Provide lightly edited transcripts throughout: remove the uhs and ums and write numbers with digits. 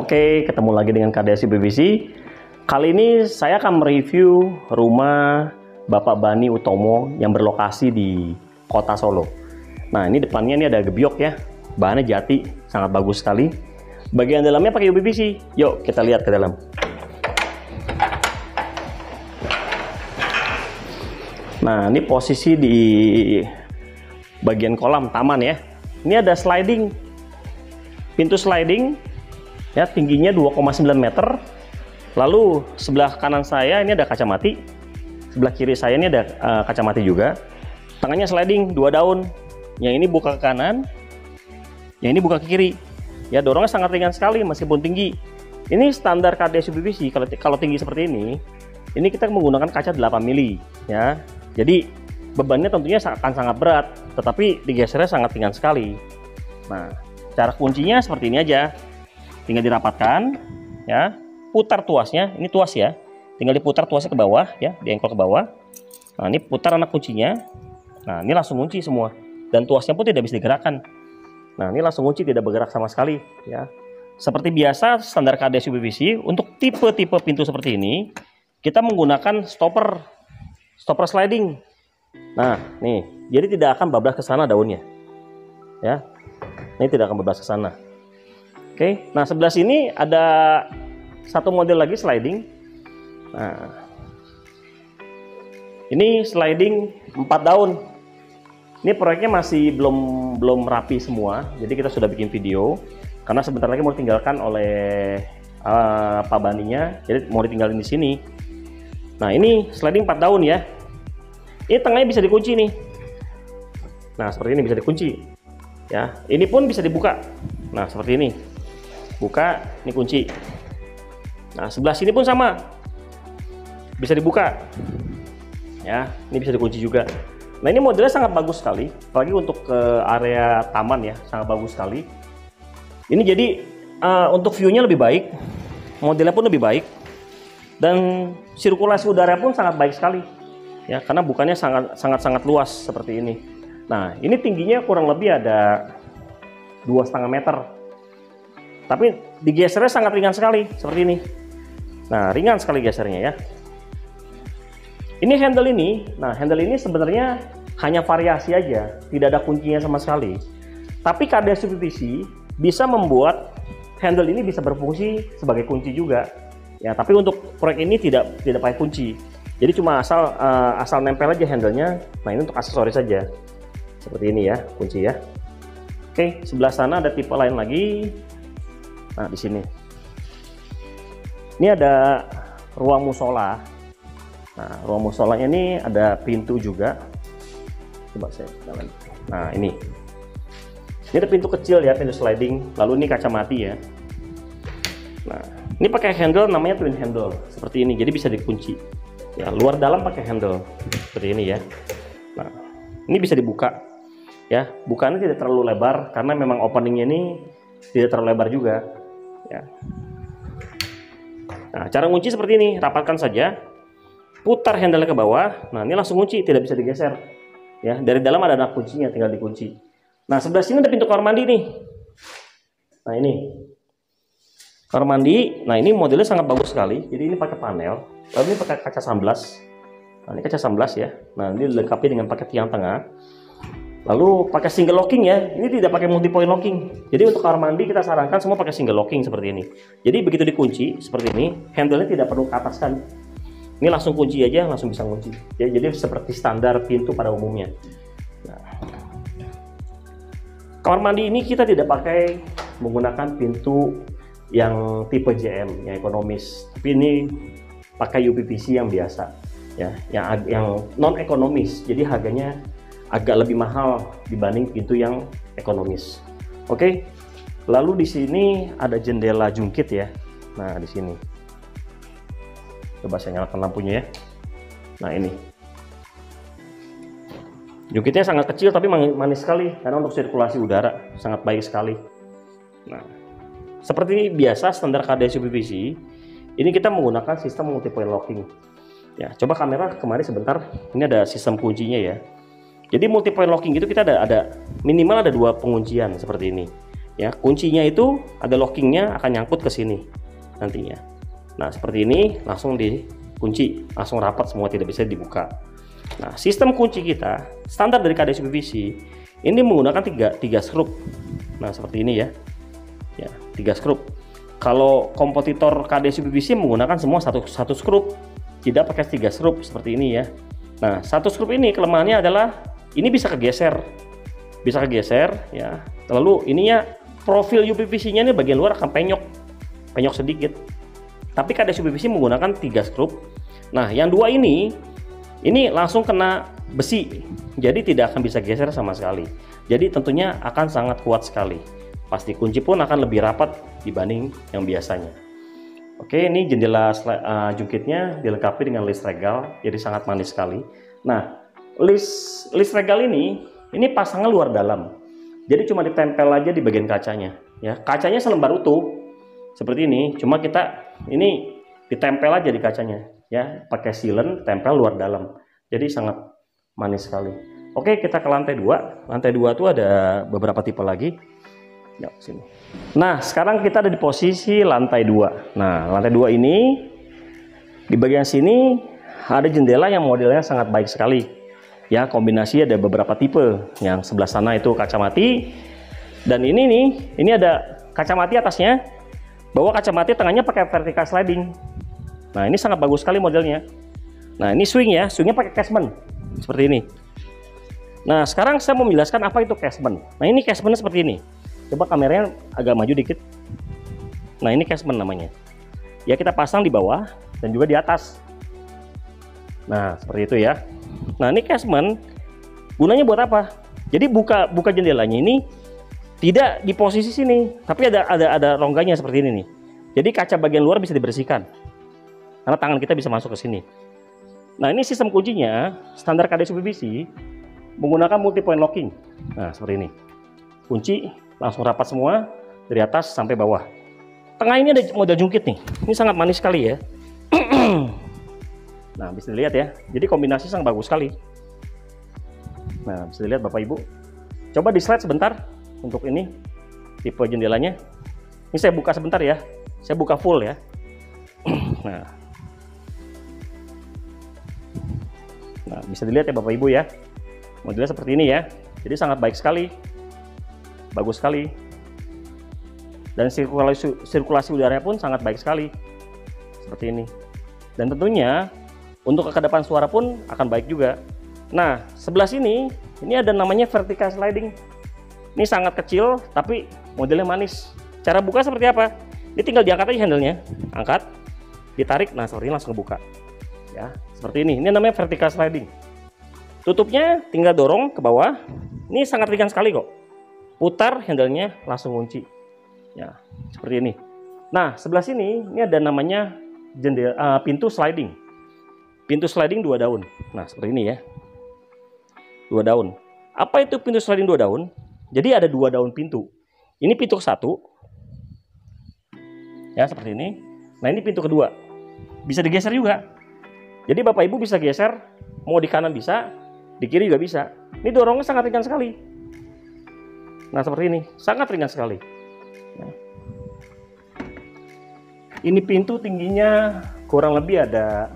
Oke, ketemu lagi dengan KDSI PVC. Kali ini saya akan mereview rumah Bapak Bani Utomo yang berlokasi di Kota Solo. Nah, ini depannya ini ada gebyok ya, bahannya jati, sangat bagus sekali. Bagian dalamnya pakai UPVC. Yuk kita lihat ke dalam. Nah, ini posisi di bagian kolam taman ya. Ini ada sliding, pintu sliding ya, tingginya 2,9 meter. Lalu sebelah kanan saya ini ada kaca mati, sebelah kiri saya ini ada kaca mati juga. Tengahnya sliding, 2 daun. Yang ini buka ke kanan, yang ini buka ke kiri. Ya, dorongnya sangat ringan sekali meskipun tinggi. Ini standar KDSI PVC. Kalau tinggi seperti ini kita menggunakan kaca 8 mili ya. Jadi bebannya tentunya akan sangat berat, tetapi digesernya sangat ringan sekali. Nah, cara kuncinya seperti ini aja. Tinggal dirapatkan ya, putar tuasnya. Ini tuas ya. Tinggal diputar tuasnya ke bawah ya, diengkol ke bawah. Nah, ini putar anak kuncinya. Nah, ini langsung kunci semua. Dan tuasnya pun tidak bisa digerakkan. Nah, ini langsung kunci, tidak bergerak sama sekali ya. Seperti biasa standar KDSI PVC, untuk tipe-tipe pintu seperti ini kita menggunakan stopper sliding. Nah, nih, jadi tidak akan bablas ke sana daunnya. Ya. Ini tidak akan bablas ke sana. Oke. Nah, sebelah sini ada satu model lagi sliding. Nah, ini sliding 4 daun. Ini proyeknya masih belum rapi semua, jadi kita sudah bikin video karena sebentar lagi mau ditinggalkan oleh Pak Baninya, jadi mau ditinggalin di sini. Nah, ini sliding 4 daun ya. Ini tengahnya bisa dikunci nih. Nah, seperti ini bisa dikunci. Ya, ini pun bisa dibuka. Nah, seperti ini. Buka, ini kunci. Nah, sebelah sini pun sama. Bisa dibuka. Ya, ini bisa dikunci juga. Nah, ini modelnya sangat bagus sekali, apalagi untuk ke area taman ya, sangat bagus sekali. Ini jadi untuk view-nya lebih baik, modelnya pun lebih baik, dan sirkulasi udara pun sangat baik sekali. Ya, karena bukannya sangat luas seperti ini. Nah, ini tingginya kurang lebih ada 2,5 meter. Tapi digesernya sangat ringan sekali seperti ini. Nah, ringan sekali gesernya ya. Ini handle ini. Nah, handle ini sebenarnya hanya variasi aja, tidak ada kuncinya sama sekali. Tapi KDSI PVC bisa membuat handle ini bisa berfungsi sebagai kunci juga. Ya, tapi untuk proyek ini tidak pakai kunci. Jadi cuma asal nempel aja handle-nya. Nah, ini untuk aksesoris saja. Seperti ini ya, kunci ya. Oke, sebelah sana ada tipe lain lagi. Nah, di sini. Ini ada ruang musola. Nah, ruang musolanya ini ada pintu juga. Coba saya jalan. Nah, ini ada pintu kecil ya, pintu sliding. Lalu ini kaca mati ya. Nah, ini pakai handle namanya twin handle. Seperti ini, jadi bisa dikunci. Ya, luar dalam pakai handle seperti ini ya. Nah, ini bisa dibuka ya. Bukannya tidak terlalu lebar karena memang openingnya ini tidak terlalu lebar juga ya. Nah, cara kunci seperti ini, rapatkan saja, putar handle ke bawah. Nah, ini langsung kunci, tidak bisa digeser ya. Dari dalam ada anak kuncinya, tinggal dikunci. Nah, sebelah sini ada pintu kamar mandi nih. Nah, ini kamar mandi. Nah, ini modelnya sangat bagus sekali. Jadi ini pakai panel. Lalu ini pakai kaca sunblock. Nah, ini kaca sunblock ya. Nah, ini dilengkapi dengan pakai tiang tengah. Lalu pakai single locking ya. Ini tidak pakai multi point locking. Jadi untuk kamar mandi kita sarankan semua pakai single locking seperti ini. Jadi begitu dikunci seperti ini, handle-nya tidak perlu ke atas kan. Ini langsung kunci aja, langsung bisa kunci. Ya, jadi seperti standar pintu pada umumnya. Nah, kamar mandi ini kita tidak pakai menggunakan pintu yang tipe JM, yang ekonomis. Tapi ini pakai UPVC yang biasa ya, yang non ekonomis, jadi harganya agak lebih mahal dibanding pintu yang ekonomis. Oke, lalu di sini ada jendela jungkit ya. Nah, di sini coba saya nyalakan lampunya ya. Nah, ini jungkitnya sangat kecil tapi manis sekali karena untuk sirkulasi udara sangat baik sekali. Nah, seperti biasa standar KDSI PVC, ini kita menggunakan sistem multi point locking. Ya, coba kamera kemari sebentar. Ini ada sistem kuncinya ya. Jadi multi point locking itu kita ada minimal ada 2 penguncian seperti ini. Ya, kuncinya itu ada lockingnya, akan nyangkut ke sini nantinya. Nah, seperti ini langsung dikunci, langsung rapat semua, tidak bisa dibuka. Nah, sistem kunci kita standar dari KDS PVC ini menggunakan tiga skrup. Nah, seperti ini ya. Ya, 3 skrup. Kalau kompetitor KDS PVC menggunakan semua satu skrup, tidak pakai 3 skrup seperti ini ya. Nah, satu skrup ini kelemahannya adalah ini bisa kegeser ya. Lalu ininya profil UPVC-nya ini bagian luar akan penyok sedikit. Tapi KDS PVC menggunakan 3 skrup. Nah, yang dua ini langsung kena besi, jadi tidak akan bisa geser sama sekali. Jadi tentunya akan sangat kuat sekali. Pasti kunci pun akan lebih rapat dibanding yang biasanya. Oke, ini jendela jungkitnya dilengkapi dengan list regal, jadi sangat manis sekali. Nah, list regal ini pasangnya luar dalam, jadi cuma ditempel aja di bagian kacanya. Ya, kacanya selembar utuh seperti ini, cuma kita ini ditempel aja di kacanya, ya, pakai sealant, tempel luar dalam, jadi sangat manis sekali. Oke, kita ke lantai 2. Lantai 2 itu ada beberapa tipe lagi. Ya, sini. Nah, sekarang kita ada di posisi lantai 2. Nah, lantai 2 ini di bagian sini ada jendela yang modelnya sangat baik sekali. Ya, kombinasi ada beberapa tipe. Yang sebelah sana itu kaca mati, dan ini ada kaca mati atasnya. Bawah kaca mati, tengahnya pakai vertical sliding. Nah, ini sangat bagus sekali modelnya. Nah, ini swingnya pakai casement seperti ini. Nah, sekarang saya mau menjelaskan apa itu casement. Nah, ini casementnya seperti ini. Coba kameranya agak maju dikit. Nah, ini casement namanya. Ya, kita pasang di bawah dan juga di atas. Nah, seperti itu ya. Nah, ini casement gunanya buat apa? Jadi buka jendelanya ini tidak di posisi sini, tapi ada rongganya seperti ini nih. Jadi kaca bagian luar bisa dibersihkan. Karena tangan kita bisa masuk ke sini. Nah, ini sistem kuncinya standar KDS PVC menggunakan multi point locking. Nah, seperti ini. Kunci langsung rapat semua dari atas sampai bawah. Tengah ini ada model jungkit nih. Ini sangat manis sekali ya. Nah, bisa dilihat ya. Jadi kombinasi sangat bagus sekali. Nah, bisa dilihat Bapak Ibu. Coba di slide sebentar untuk ini tipe jendelanya. Ini saya buka sebentar ya. Saya buka full ya. Nah, bisa dilihat ya Bapak Ibu ya. Modelnya seperti ini ya. Jadi sangat baik sekali. Bagus sekali. Dan sirkulasi udaranya pun sangat baik sekali. Seperti ini. Dan tentunya untuk kekedapan suara pun akan baik juga. Nah, sebelah sini ini ada namanya vertical sliding. Ini sangat kecil tapi modelnya manis. Cara buka seperti apa? Ini tinggal diangkat aja handle-nya. Angkat, ditarik, nah seperti ini langsung kebuka. Ya, seperti ini. Ini namanya vertical sliding. Tutupnya tinggal dorong ke bawah. Ini sangat ringan sekali kok. Putar handle-nya langsung kunci. Ya, seperti ini. Nah, sebelah sini ini ada namanya pintu sliding. Pintu sliding 2 daun. Nah, seperti ini ya. 2 daun. Apa itu pintu sliding 2 daun? Jadi ada 2 daun pintu. Ini pintu ke-1. Ya, seperti ini. Nah, ini pintu kedua. Bisa digeser juga. Jadi Bapak Ibu bisa geser, mau di kanan bisa, di kiri juga bisa. Ini dorongnya sangat ringan sekali. Nah, seperti ini, sangat ringan sekali. Nah. Ini pintu tingginya kurang lebih ada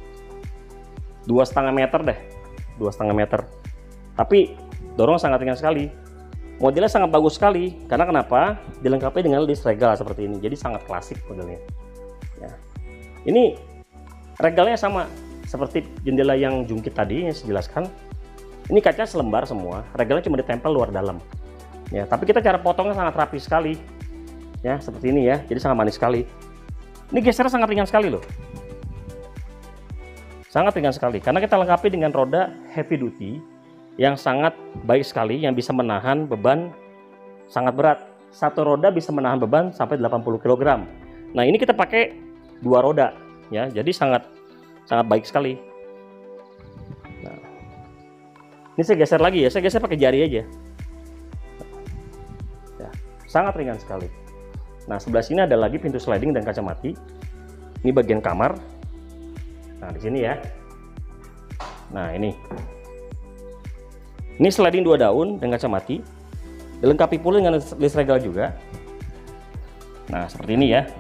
2,5 meter deh, 2,5 meter. Tapi dorong sangat ringan sekali. Modelnya sangat bagus sekali. Karena kenapa? Dilengkapi dengan list regal seperti ini. Jadi sangat klasik modelnya. Ya. Ini regalnya sama seperti jendela yang jungkit tadi yang saya jelaskan. Ini kaca selembar semua. Regalnya cuma ditempel luar dalam. Ya, tapi kita cara potongnya sangat rapi sekali. Ya, seperti ini ya. Jadi sangat manis sekali. Ini gesernya sangat ringan sekali loh. Sangat ringan sekali karena kita lengkapi dengan roda heavy duty yang sangat baik sekali, yang bisa menahan beban sangat berat. Satu roda bisa menahan beban sampai 80 kg. Nah, ini kita pakai 2 roda ya. Jadi sangat baik sekali. Nah, ini saya geser lagi ya. Saya geser pakai jari aja. Ya, sangat ringan sekali. Nah, sebelah sini ada lagi pintu sliding dan kaca mati. Ini bagian kamar. Nah, di sini ya. Nah, ini sliding 2 daun dan kaca mati. Dilengkapi pula dengan list regal juga. Nah, seperti ini ya.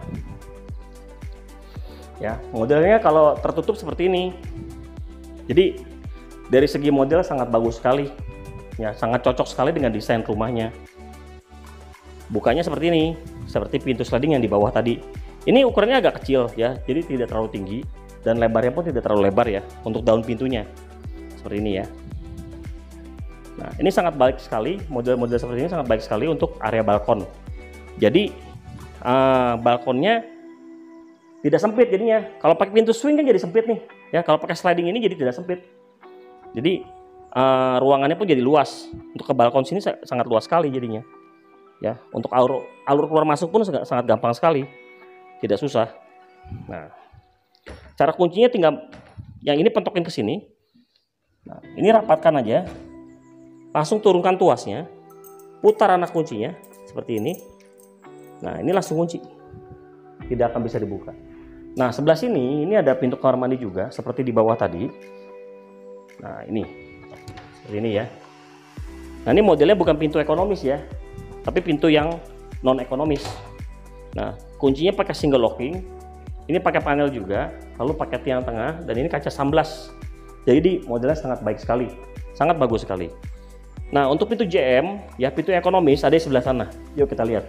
Ya, modelnya kalau tertutup seperti ini. Jadi dari segi model sangat bagus sekali. Ya, sangat cocok sekali dengan desain rumahnya. Bukanya seperti ini, seperti pintu sliding yang di bawah tadi. Ini ukurannya agak kecil ya, jadi tidak terlalu tinggi dan lebarnya pun tidak terlalu lebar ya untuk daun pintunya. Seperti ini ya. Nah, ini sangat baik sekali, model-model seperti ini sangat baik sekali untuk area balkon. Jadi balkonnya tidak sempit jadinya. Kalau pakai pintu swing kan jadi sempit nih. Ya, kalau pakai sliding ini jadi tidak sempit. Jadi ruangannya pun jadi luas. Untuk ke balkon sini sangat luas sekali jadinya. Ya, untuk alur keluar masuk pun sangat gampang sekali. Tidak susah. Nah, cara kuncinya tinggal yang ini pentokin ke sini. Nah, ini rapatkan aja. Langsung turunkan tuasnya. Putar anak kuncinya seperti ini. Nah, ini langsung kunci. Tidak akan bisa dibuka. Nah, sebelah sini ini ada pintu kamar mandi juga seperti di bawah tadi. Nah, ini. Seperti ini ya. Nah, ini modelnya bukan pintu ekonomis ya, tapi pintu yang non ekonomis. Nah, kuncinya pakai single locking. Ini pakai panel juga, lalu pakai tiang tengah, dan ini kaca 19. Jadi modelnya sangat baik sekali, sangat bagus sekali. Nah, untuk pintu JM ya, pintu ekonomis ada di sebelah sana. Yuk kita lihat.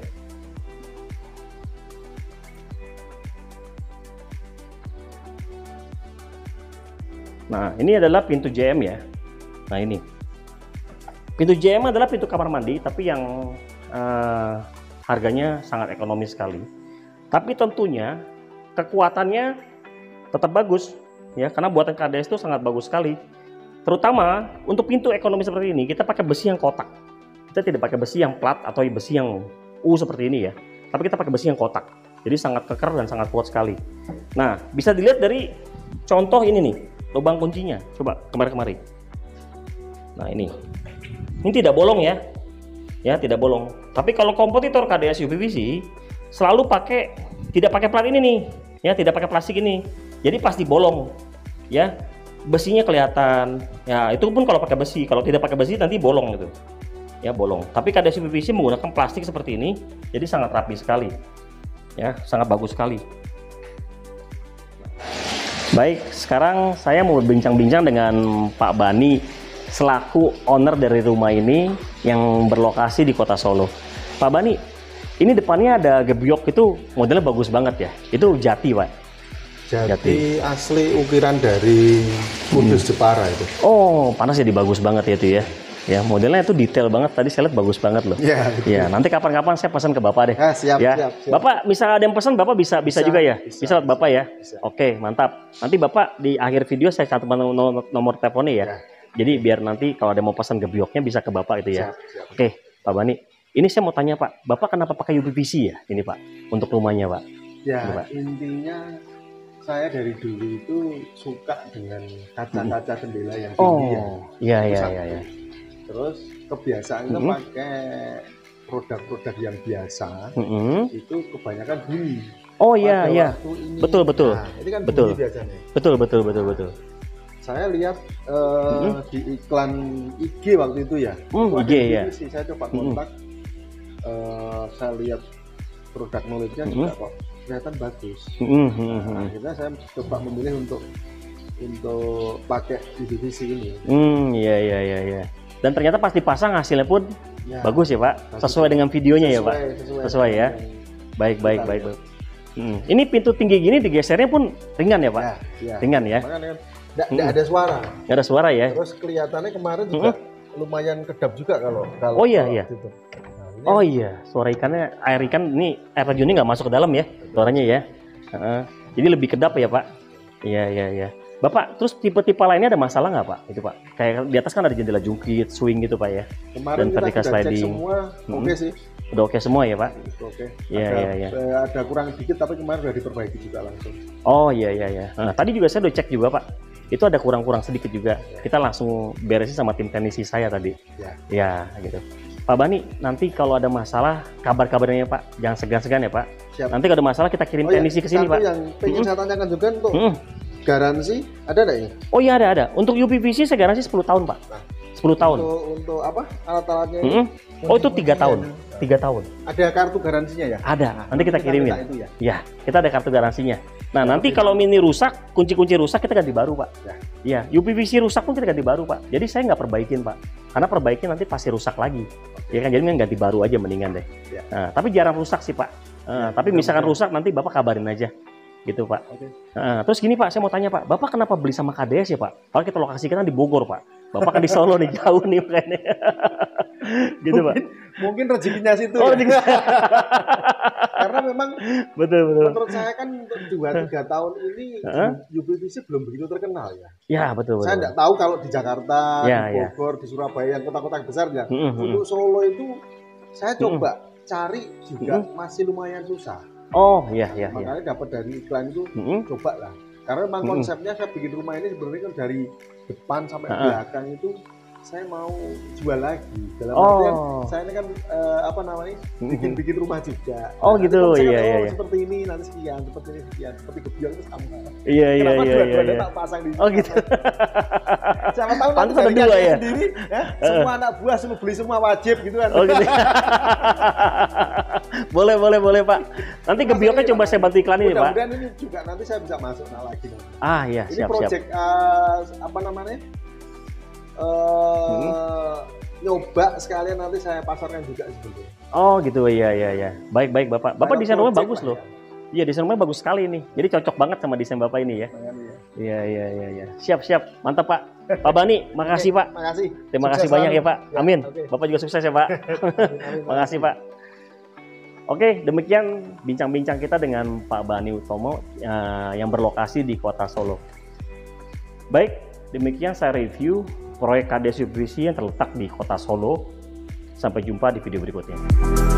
Nah, ini adalah pintu JM ya. Nah, ini pintu JM adalah pintu kamar mandi, tapi yang harganya sangat ekonomis sekali. Tapi tentunya kekuatannya tetap bagus ya, karena buatan KDS itu sangat bagus sekali. Terutama untuk pintu ekonomi seperti ini kita pakai besi yang kotak. Kita tidak pakai besi yang plat atau besi yang seperti ini ya, tapi kita pakai besi yang kotak. Jadi sangat keker dan sangat kuat sekali. Nah, bisa dilihat dari contoh ini nih, lubang kuncinya. Coba kemari-kemari. Nah, ini tidak bolong ya. Ya, tidak bolong. Tapi kalau kompetitor KDS UPVC selalu tidak pakai plat ini nih, ya, tidak pakai plastik ini. Jadi pasti bolong. Ya, besinya kelihatan. Ya, itu pun kalau pakai besi. Kalau tidak pakai besi nanti bolong gitu. Ya, bolong. Tapi KDS UPVC menggunakan plastik seperti ini, jadi sangat rapi sekali. Ya, sangat bagus sekali. Baik, sekarang saya mau berbincang-bincang dengan Pak Bani selaku owner dari rumah ini yang berlokasi di Kota Solo. Pak Bani, ini depannya ada gebyok, itu modelnya bagus banget ya. Itu jati, Pak. Jati asli ukiran dari Kudus Jepara itu. Oh, panas jadi bagus banget ya itu ya. Ya, modelnya itu detail banget. Tadi saya lihat bagus banget loh. Ya, ya, nanti kapan-kapan saya pesan ke Bapak deh. Siap, ya. siap. Bapak bisa ada yang pesan, Bapak bisa juga ya? Bisa buat Bapak ya? Bisa. Oke, mantap. Nanti Bapak di akhir video saya catat nomor teleponnya ya. Jadi biar nanti kalau ada mau pesan gebyoknya bisa ke Bapak itu ya. Siap. Oke, Pak Bani. Ini saya mau tanya Pak, Bapak kenapa pakai UPVC ya ini Pak untuk rumahnya Pak? Ya, ini, Pak. Intinya saya dari dulu itu suka dengan kaca-kaca jendela yang tinggi ya. Iya. Terus kebiasaan pakai produk-produk yang biasa itu kebanyakan bunyi. Oh iya. Betul. Nah, ini kan bunyi biasanya. Betul. Saya lihat di iklan IG waktu itu ya. IG ya. Saya coba kontak. Saya lihat produk knowledge-nya juga kok kelihatan bagus. Nah, akhirnya saya coba memilih untuk pakai UPVC ini. Iya. Dan ternyata pas dipasang hasilnya pun bagus ya Pak. Sesuai dengan videonya ya Pak. Sesuai ya. Baik. Ini pintu tinggi gini digesernya pun ringan ya Pak. Ya. Ringan ya. Tidak ada suara. Nggak ada suara ya. Terus kelihatannya kemarin juga lumayan kedap juga kalau. Oh iya. Gitu. Oh iya, suara ikannya, air ikan ini, air terjunnya nggak masuk ke dalam ya, suaranya ya. Jadi lebih kedap ya Pak. Iya. Bapak, terus tipe-tipe lainnya ada masalah nggak Pak? Itu Pak, kayak di atas kan ada jendela jungkit, swing gitu Pak ya. Kemarin dan vertical sliding. Semua oke sih. Udah oke semua ya Pak? Oke. Iya. Ada kurang dikit tapi kemarin udah diperbaiki juga langsung. Oh iya. Nah, tadi juga saya udah cek juga Pak. Itu ada kurang-kurang sedikit juga. Kita langsung beresin sama tim teknisi saya tadi. Ya gitu. Pak Bani, nanti kalau ada masalah kabar-kabarnya Pak, jangan segan-segan ya Pak. Siap. Nanti kalau ada masalah kita kirim teknisi ke sini Pak. Yang pengen saya tanyakan juga untuk garansi ada nggak ini? Oh iya ada. Untuk UPVC saya garansi 10 tahun Pak. 10 10 tahun. Untuk apa? Alat-alatnya ini. Oh, itu 3 tahun. 3 tahun. Ada kartu garansinya ya? Ada. Nah, nanti kita kirimin. Itu ya? Ya, kita ada kartu garansinya. Nah, nanti kalau ini rusak, kunci-kunci rusak kita ganti baru, Pak. Ya, UPVC rusak pun kita ganti baru, Pak. Jadi saya nggak perbaikin, Pak. Karena perbaikin nanti pasti rusak lagi. Ya kan, jadi ganti baru aja mendingan deh. Ya. Nah, tapi jarang rusak sih, Pak. Tapi misalkan rusak nanti Bapak kabarin aja. Gitu, Pak. Terus gini, Pak, saya mau tanya, Pak. Bapak kenapa beli sama KDS ya, Pak? Kalau kita lokasikan di Bogor, Pak. Bapak kan di Solo nih, jauh nih makanya. Gitu, Pak. Mungkin rezekinya situ. Oh, ya. Karena memang betul. Menurut saya kan untuk 2-3 tahun ini UPVC belum begitu terkenal ya. Ya, betul. Saya nggak tahu kalau di Jakarta, ya, di Bogor, di Surabaya, yang kota-kota besar ya. Untuk Solo itu saya coba cari juga masih lumayan susah. Oh, iya. Makanya dapat dari iklan itu coba lah. Karena memang konsepnya saya bikin rumah ini sebenarnya kan dari depan sampai belakang itu saya mau jual lagi. Dalam artian saya ini kan bikin rumah juga. Oh, nah, gitu. Iya. Seperti ini nanti sekian, seperti ini sekian, seperti gebyang itu sama. Iya. Dua-duanya tak pasang di sini. Oh, gitu. Siapa tahu nanti ada dua ya. Sendiri, semua anak buah semua beli semua wajib gitu kan. Oh, gitu. boleh, Pak. Nanti gebyoknya coba saya bantu iklan ini, Pak. Mudah-mudahan ini juga nanti saya bisa masuk lagi. Iya, ini siap. project nyoba sekalian nanti saya pasarkan juga sebelumnya. Oh gitu, iya. Baik Bapak. Bapak desain rumah bagus loh. Iya, desain rumah bagus sekali nih. Jadi cocok banget sama desain Bapak ini ya. Iya. Siap. Mantap, Pak. Pak Bani, makasih Pak. Makasih. Terima kasih banyak ya, Pak. Amin. Bapak juga sukses ya, Pak. Makasih, Pak. Oke, demikian bincang-bincang kita dengan Pak Bani Utomo yang berlokasi di Kota Solo. Baik, demikian saya review proyek KDS UPVC yang terletak di Kota Solo. Sampai jumpa di video berikutnya.